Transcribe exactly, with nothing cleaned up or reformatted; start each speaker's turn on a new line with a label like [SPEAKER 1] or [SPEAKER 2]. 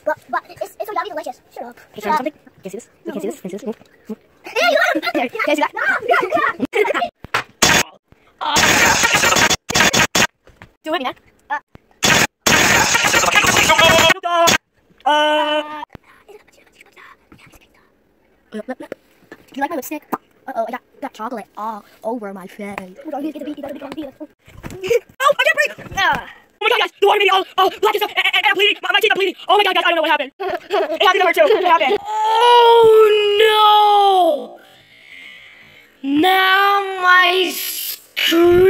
[SPEAKER 1] But, but it's, it's so yummy delicious. Shut up.
[SPEAKER 2] Can you try something? Can you see this? Can you see this? Can you see this? Move. Move.
[SPEAKER 1] Yeah, you got it.
[SPEAKER 2] There, can you see that? Do it with me now. Uh. Uh. Do you like my lipstick? Uh-oh, I got, got chocolate all over my face.
[SPEAKER 1] Oh, don't get the beat, you better get the beat.
[SPEAKER 2] Oh, I can't breathe! Uh. Oh my god, guys, the water made me all, all black and stuff, and, and, and I'm bleeding. My, my teeth are bleeding. Oh my god, guys, I don't know what happened. It happened number two. It happened. Oh no! Now my screen